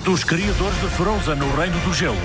Dos criadores de Frozen, no Reino do Gelo.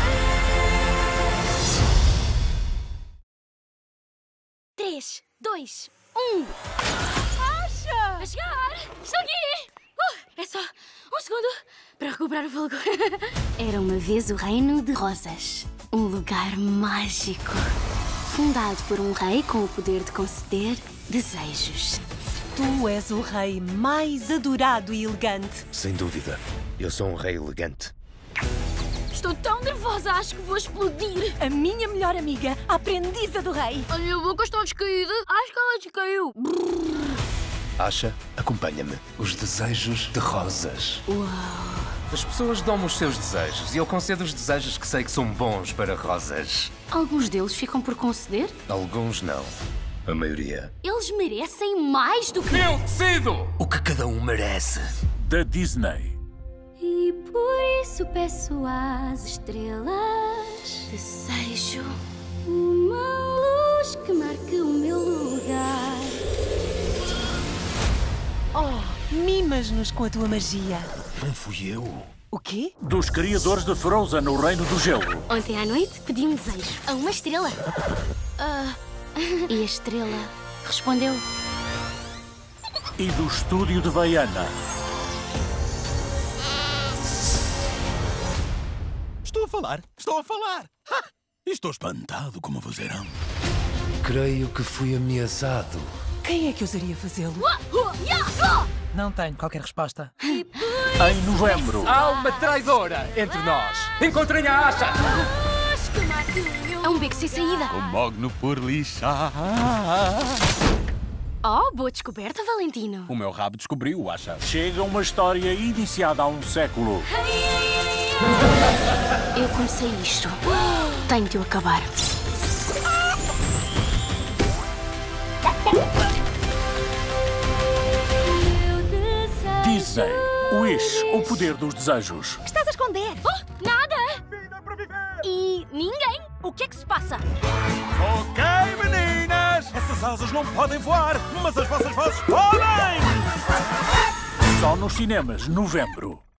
3, 2, 1. Asha! A chegar! Estou aqui! É só um segundo para recuperar o fogo. Era uma vez o Reino de Rosas. Um lugar mágico. Fundado por um rei com o poder de conceder desejos. Tu és o rei mais adorado e elegante. Sem dúvida. Eu sou um rei elegante. Estou tão nervosa, acho que vou explodir. A minha melhor amiga, a aprendiza do rei. A minha boca está descaída. Acho que ela descaiu. Asha, acompanha-me. Os desejos de rosas. Uau. As pessoas dão-me os seus desejos e eu concedo os desejos que sei que são bons para rosas. Alguns deles ficam por conceder? Alguns não. A maioria. Eles merecem mais do que... Eu decido o que cada um merece. Da Disney. E por isso peço às estrelas, desejo uma luz que marque o meu lugar. Oh, mimas-nos com a tua magia. Não fui eu. O quê? Dos criadores de Frozen, no Reino do Gelo. Ontem à noite pedi um desejo a uma estrela. E a estrela respondeu. E do estúdio de Vaiana. Estou a falar! Ha! Estou espantado como vos verão. Creio que fui ameaçado. Quem é que ousaria fazê-lo? Não tenho qualquer resposta. Em novembro. Há uma traidora entre nós. Encontrem a Asha! É um beco sem saída. O mogno por lixar. Oh, boa descoberta, Valentino. O meu rabo descobriu, Asha. Chega uma história iniciada há um século. Eu comecei isto. Tenho de o acabar. Disney. Wish, o poder dos desejos. Estás a esconder? Nada! E ninguém? O que é que se passa? Ok, meninas! Essas asas não podem voar, mas as vossas vozes podem! Só nos cinemas, novembro.